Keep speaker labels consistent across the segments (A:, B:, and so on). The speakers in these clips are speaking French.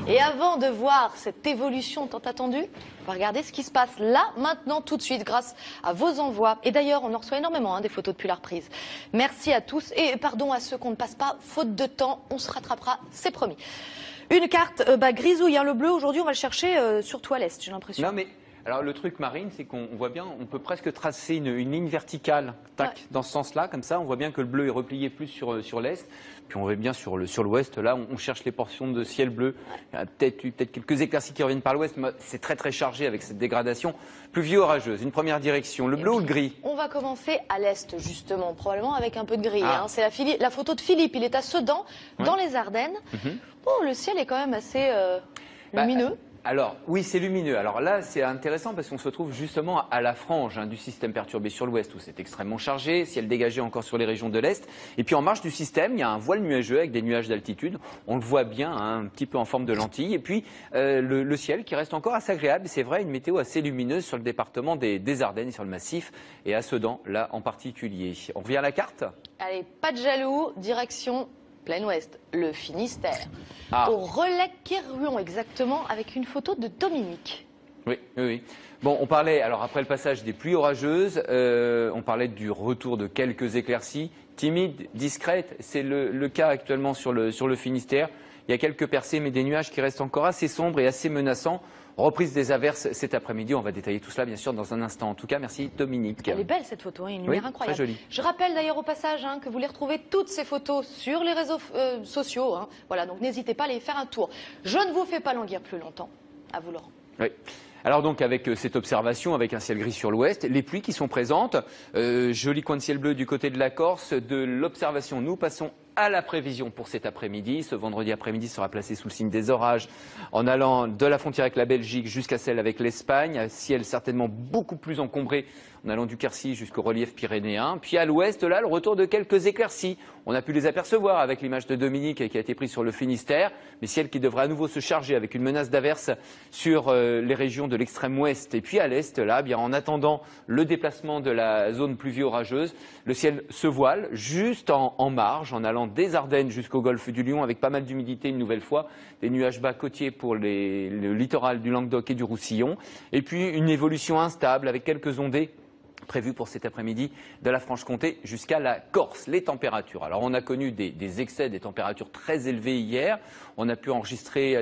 A: Et avant de voir cette évolution tant attendue, on va regarder ce qui se passe là, maintenant, tout de suite, grâce à vos envois. Et d'ailleurs, on en reçoit énormément des photos depuis la reprise. Merci à tous et pardon à ceux qu'on ne passe pas, faute de temps, on se rattrapera, c'est promis. Une carte grisouille, le bleu, aujourd'hui on va le chercher surtout à l'est, j'ai l'impression.
B: Non mais, alors le truc Marine, c'est qu'on voit bien, on peut presque tracer une ligne verticale, tac, dans ce sens-là, comme ça, on voit bien que le bleu est replié plus sur l'est, puis on voit bien sur l'ouest, là, on cherche les portions de ciel bleu. Il y a peut-être quelques éclaircies qui reviennent par l'ouest, mais c'est très très chargé avec cette dégradation pluvieuse orageuse. Une première direction, le bleu ou le gris?
A: On va commencer à l'est, justement, probablement avec un peu de gris. C'est la photo de Philippe, il est à Sedan, dans les Ardennes. Bon, le ciel est quand même assez lumineux.
B: Alors, oui, c'est lumineux. Alors là, c'est intéressant parce qu'on se retrouve justement à la frange du système perturbé sur l'ouest où c'est extrêmement chargé, ciel dégagé encore sur les régions de l'est. Et puis en marge du système, il y a un voile nuageux avec des nuages d'altitude. On le voit bien, un petit peu en forme de lentille. Et puis le ciel qui reste encore assez agréable. C'est vrai, une météo assez lumineuse sur le département des Ardennes, sur le massif et à Sedan, là en particulier. On revient à la carte?
A: Allez, pas de jaloux, direction plein ouest, le Finistère. Au relais Kerhuon, exactement, avec une photo de Dominique.
B: Oui. Bon, on parlait, alors après le passage des pluies orageuses, on parlait du retour de quelques éclaircies, timides, discrètes. C'est le cas actuellement sur le Finistère. Il y a quelques percées, mais des nuages qui restent encore assez sombres et assez menaçants. Reprise des averses cet après-midi. On va détailler tout cela, bien sûr, dans un instant. En tout cas, merci Dominique.
A: Elle est belle, cette photo, une lumière incroyable.
B: Très jolie.
A: Je rappelle d'ailleurs au passage que vous les retrouvez toutes ces photos sur les réseaux sociaux. Voilà, donc n'hésitez pas à aller faire un tour. Je ne vous fais pas languir plus longtemps. À vous, Laurent.
B: Oui. Alors donc avec cette observation, avec un ciel gris sur l'ouest, les pluies qui sont présentes, joli coin de ciel bleu du côté de la Corse, de l'observation, nous passons à la prévision pour cet après-midi. Ce vendredi après-midi sera placé sous le signe des orages en allant de la frontière avec la Belgique jusqu'à celle avec l'Espagne. Ciel certainement beaucoup plus encombré en allant du Quercy jusqu'au relief pyrénéen. Puis à l'ouest, là, le retour de quelques éclaircies. On a pu les apercevoir avec l'image de Dominique qui a été prise sur le Finistère. Mais ciel qui devrait à nouveau se charger avec une menace d'averse sur les régions de l'extrême ouest. Et puis à l'est, là, bien en attendant le déplacement de la zone pluvio-orageuse, le ciel se voile juste en marge, en allant des Ardennes jusqu'au golfe du Lion avec pas mal d'humidité une nouvelle fois, des nuages bas côtiers pour le littoral du Languedoc et du Roussillon, et puis une évolution instable avec quelques ondées prévues pour cet après-midi de la Franche-Comté jusqu'à la Corse. Les températures. Alors on a connu des excès, des températures très élevées hier. On a pu enregistrer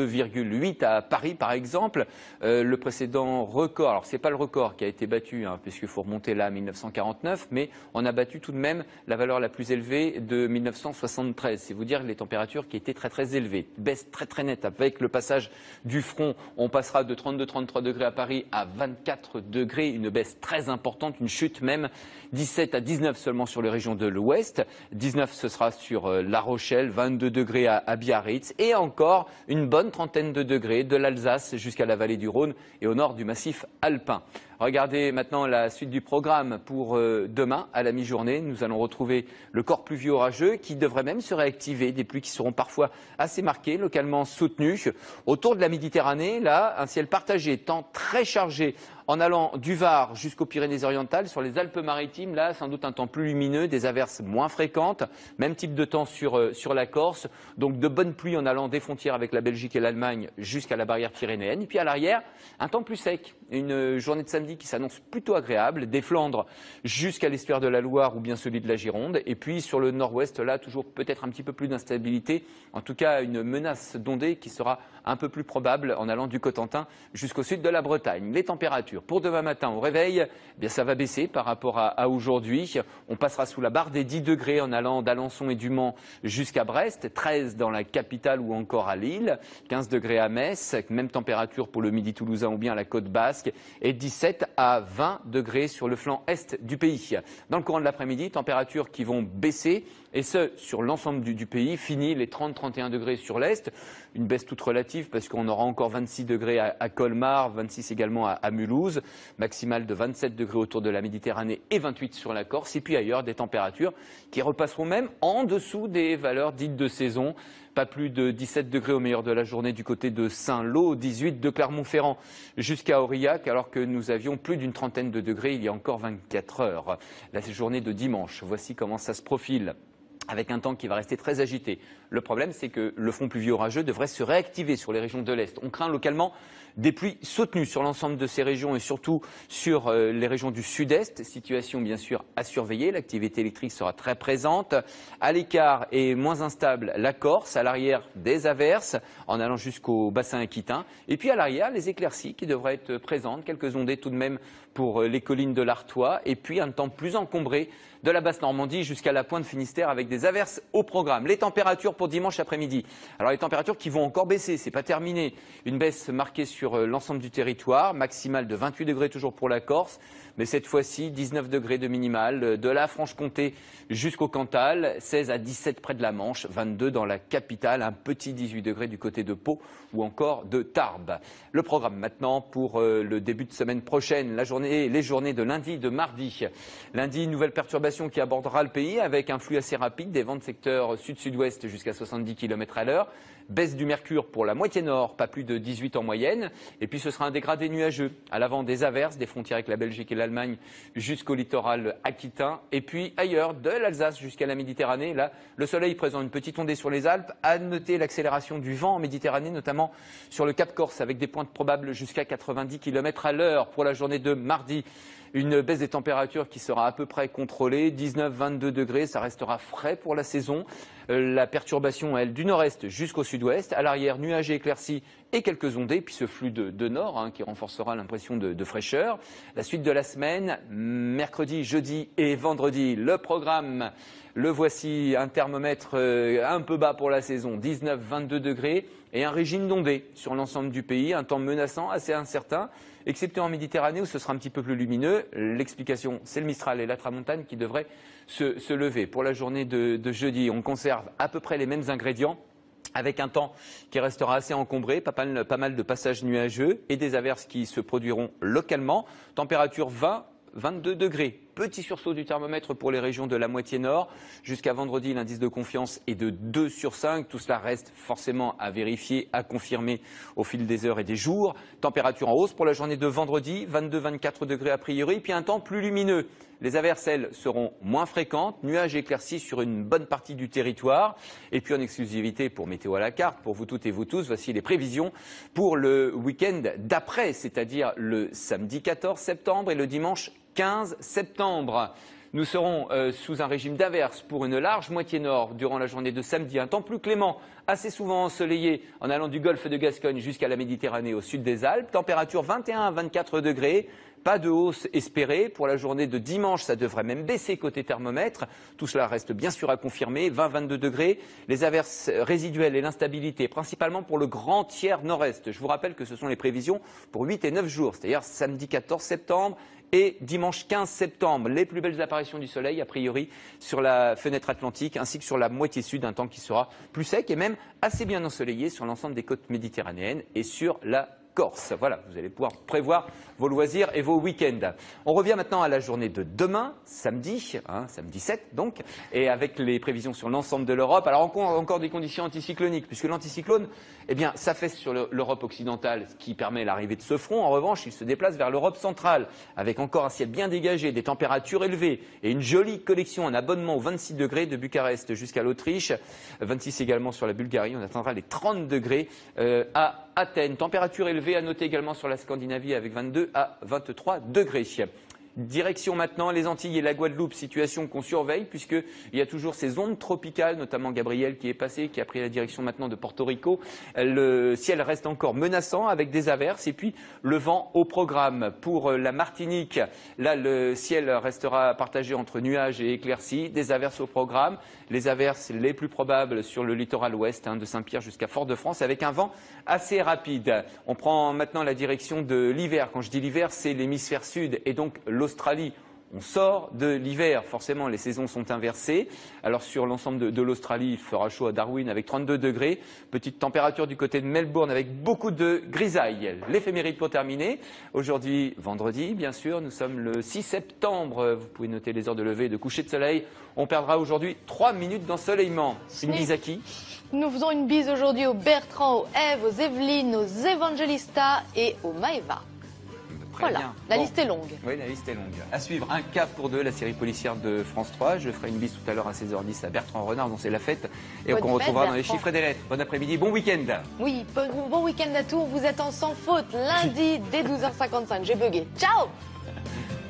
B: 32,8 à Paris par exemple. Le précédent record, alors c'est pas le record qui a été battu puisqu'il faut remonter là à 1949, mais on a battu tout de même la valeur la plus élevée de 1973. C'est vous dire les températures qui étaient très très élevées. Baisse très très nette avec le passage du front. On passera de 32-33 degrés à Paris à 24 degrés, une baisse très importante. Une chute même, 17 à 19 seulement sur les régions de l'ouest, 19 ce sera sur La Rochelle, 22 degrés à Biarritz et encore une bonne trentaine de degrés de l'Alsace jusqu'à la vallée du Rhône et au nord du massif alpin. Regardez maintenant la suite du programme pour demain à la mi-journée. Nous allons retrouver le corps pluvieux orageux qui devrait même se réactiver. Des pluies qui seront parfois assez marquées, localement soutenues. Autour de la Méditerranée, là, un ciel partagé, temps très chargé en allant du Var jusqu'aux Pyrénées-Orientales. Sur les Alpes-Maritimes, là, sans doute un temps plus lumineux, des averses moins fréquentes. Même type de temps sur la Corse. Donc de bonnes pluies en allant des frontières avec la Belgique et l'Allemagne jusqu'à la barrière pyrénéenne. Et puis à l'arrière, un temps plus sec. Une journée de samedi qui s'annonce plutôt agréable, des Flandres jusqu'à l'estuaire de la Loire ou bien celui de la Gironde. Et puis sur le nord-ouest, là, toujours peut-être un petit peu plus d'instabilité. En tout cas, une menace d'ondée qui sera un peu plus probable en allant du Cotentin jusqu'au sud de la Bretagne. Les températures pour demain matin au réveil, eh bien, ça va baisser par rapport à aujourd'hui. On passera sous la barre des 10 degrés en allant d'Alençon et du Mans jusqu'à Brest, 13 dans la capitale ou encore à Lille, 15 degrés à Metz, même température pour le midi toulousain ou bien la côte basque, et 17 à 20 degrés sur le flanc est du pays. Dans le courant de l'après-midi, températures qui vont baisser, et ce, sur l'ensemble du pays, fini les 30-31 degrés sur l'est, une baisse toute relative parce qu'on aura encore 26 degrés à Colmar, 26 également à Mulhouse, maximale de 27 degrés autour de la Méditerranée et 28 sur la Corse, et puis ailleurs des températures qui repasseront même en dessous des valeurs dites de saison. Pas plus de 17 degrés au meilleur de la journée du côté de Saint-Lô, 18 de Clermont-Ferrand jusqu'à Aurillac, alors que nous avions plus d'une trentaine de degrés il y a encore 24 heures. La journée de dimanche, voici comment ça se profile. avec un temps qui va rester très agité. Le problème, c'est que le front pluvieux orageux devrait se réactiver sur les régions de l'Est. On craint localement des pluies soutenues sur l'ensemble de ces régions et surtout sur les régions du Sud-Est. Situation bien sûr à surveiller. L'activité électrique sera très présente. À l'écart et moins instable, la Corse. À l'arrière, des averses en allant jusqu'au bassin aquitain. Et puis à l'arrière, les éclaircies qui devraient être présentes. Quelques ondées tout de même pour les collines de l'Artois. Et puis un temps plus encombré de la basse Normandie jusqu'à la pointe Finistère avec des averses au programme. Les températures pour dimanche après-midi. Alors les températures qui vont encore baisser, c'est pas terminé. Une baisse marquée sur l'ensemble du territoire, maximale de 28 degrés toujours pour la Corse, mais cette fois-ci 19 degrés de minimale de la Franche-Comté jusqu'au Cantal, 16 à 17 près de la Manche, 22 dans la capitale, un petit 18 degrés du côté de Pau ou encore de Tarbes. Le programme maintenant pour le début de semaine prochaine, les journées de lundi, de mardi. Lundi, nouvelle perturbation qui abordera le pays avec un flux assez rapide, des vents de secteur sud-sud-ouest jusqu'à 70 km à l'heure. Baisse du mercure pour la moitié nord, pas plus de 18 en moyenne. Et puis ce sera un dégradé nuageux. À l'avant des averses, des frontières avec la Belgique et l'Allemagne jusqu'au littoral aquitain. Et puis ailleurs, de l'Alsace jusqu'à la Méditerranée. Là, le soleil présente une petite ondée sur les Alpes. À noter l'accélération du vent en Méditerranée, notamment sur le Cap Corse, avec des pointes probables jusqu'à 90 km à l'heure pour la journée de mardi. Une baisse des températures qui sera à peu près contrôlée, 19-22 degrés, ça restera frais pour la saison. La perturbation, elle, du nord-est jusqu'au sud-ouest. À l'arrière, nuages et éclaircies et quelques ondées, puis ce flux de nord qui renforcera l'impression de fraîcheur. La suite de la semaine, mercredi, jeudi et vendredi, le programme. Le voici, un thermomètre un peu bas pour la saison, 19-22 degrés et un régime d'ondées sur l'ensemble du pays, un temps menaçant, assez incertain, excepté en Méditerranée où ce sera un petit peu plus lumineux. L'explication, c'est le Mistral et la Tramontane qui devraient se lever. Pour la journée de jeudi, on conserve à peu près les mêmes ingrédients, avec un temps qui restera assez encombré, pas mal de passages nuageux et des averses qui se produiront localement. Température 20-22 degrés. Petit sursaut du thermomètre pour les régions de la moitié nord. Jusqu'à vendredi, l'indice de confiance est de 2 sur 5. Tout cela reste forcément à vérifier, à confirmer au fil des heures et des jours. Température en hausse pour la journée de vendredi, 22-24 degrés a priori, puis un temps plus lumineux. Les averses, elles, seront moins fréquentes, nuages éclaircis sur une bonne partie du territoire. Et puis en exclusivité pour Météo à la carte, pour vous toutes et vous tous, voici les prévisions pour le week-end d'après, c'est-à-dire le samedi 14 septembre et le dimanche 15 septembre. Nous serons sous un régime d'averses pour une large moitié nord durant la journée de samedi. Un temps plus clément, assez souvent ensoleillé en allant du golfe de Gascogne jusqu'à la Méditerranée au sud des Alpes. Température 21 à 24 degrés. Pas de hausse espérée. Pour la journée de dimanche, ça devrait même baisser côté thermomètre. Tout cela reste bien sûr à confirmer. 20-22 degrés. Les averses résiduelles et l'instabilité, principalement pour le grand tiers nord-est. Je vous rappelle que ce sont les prévisions pour 8 et 9 jours, c'est-à-dire samedi 14 septembre et dimanche 15 septembre. Les plus belles apparitions du soleil, a priori, sur la fenêtre atlantique ainsi que sur la moitié sud, un temps qui sera plus sec et même assez bien ensoleillé sur l'ensemble des côtes méditerranéennes et sur la Corse. Voilà, vous allez pouvoir prévoir vos loisirs et vos week-ends. On revient maintenant à la journée de demain, samedi, samedi 7 donc, et avec les prévisions sur l'ensemble de l'Europe. Alors encore des conditions anticycloniques, puisque l'anticyclone, eh bien, s'affaisse sur l'Europe occidentale, ce qui permet l'arrivée de ce front. En revanche, il se déplace vers l'Europe centrale, avec encore un ciel bien dégagé, des températures élevées et une jolie collection, un abonnement aux 26 degrés de Bucarest jusqu'à l'Autriche, 26 également sur la Bulgarie. On atteindra les 30 degrés à Athènes. Température élevée à noter également sur la Scandinavie avec 22 à 23 degrés. Direction maintenant les Antilles et la Guadeloupe, situation qu'on surveille puisqu'il y a toujours ces ondes tropicales, notamment Gabriel qui est passé, qui a pris la direction maintenant de Porto Rico. Le ciel reste encore menaçant avec des averses et puis le vent au programme. Pour la Martinique, là le ciel restera partagé entre nuages et éclaircies, des averses au programme. Les averses les plus probables sur le littoral ouest, de Saint-Pierre jusqu'à Fort-de-France, avec un vent assez rapide. On prend maintenant la direction de l'hiver. Quand je dis l'hiver, c'est l'hémisphère sud et donc l'Australie. On sort de l'hiver, forcément les saisons sont inversées. Alors sur l'ensemble de l'Australie, il fera chaud à Darwin avec 32 degrés. Petite température du côté de Melbourne avec beaucoup de grisailles. L'éphéméride pour terminer. Aujourd'hui, vendredi, bien sûr, nous sommes le 6 septembre. Vous pouvez noter les heures de lever et de coucher de soleil. On perdra aujourd'hui 3 minutes d'ensoleillement. Une bise à qui?
A: Nous faisons une bise aujourd'hui aux Bertrand, aux Ève, aux Evelyne, aux Evangelista et aux Maeva.
B: Très
A: Voilà,
B: bien.
A: la
B: Bon.
A: liste est longue.
B: Oui, la liste est longue. À suivre, Un cas pour deux, la série policière de France 3. Je ferai une bise tout à l'heure à 16h10 à Bertrand Renard, dont c'est la fête. Et
A: Bonne
B: qu'on
A: fête,
B: retrouvera dans les
A: Bertrand.
B: chiffres et des lettres. Bon après-midi, bon week-end.
A: Oui, bon week-end à Tours, vous êtes en sans faute lundi dès 12h55. J'ai bugué. Ciao!